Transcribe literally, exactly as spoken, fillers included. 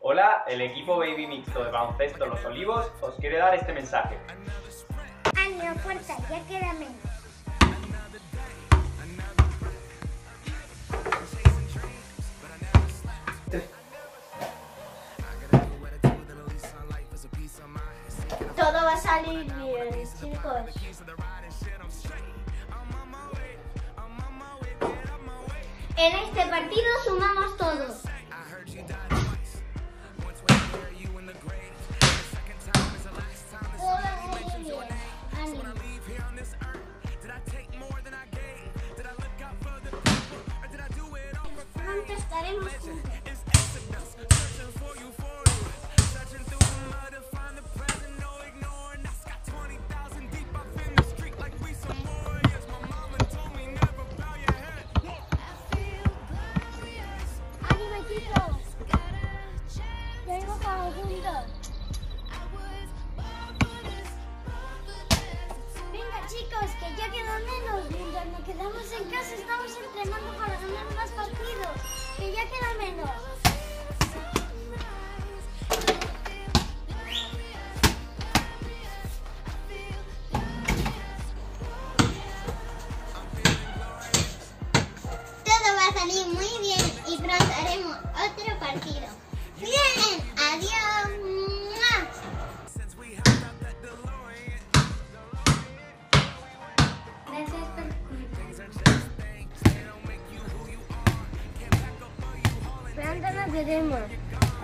Hola, el equipo Baby Mixto de baloncesto Los Olivos os quiere dar este mensaje. Año, fuerza, ya queda menos. Todo va a salir bien, chicos. En este partido sumamos todos. Pronto estaremos juntos. ¡Ánimo, chicos! ¡Vengo todos juntos! Venga, chicos, que ya queda menos. Mientras nos quedamos en casa, estamos entrenando para ganar más partidos. Que ya queda menos. Todo va a salir muy bien y pronto haremos otro partido. ¡Bien! ¡Adiós! ¡Mua! Gracias por escuchar. Pronto nos veremos.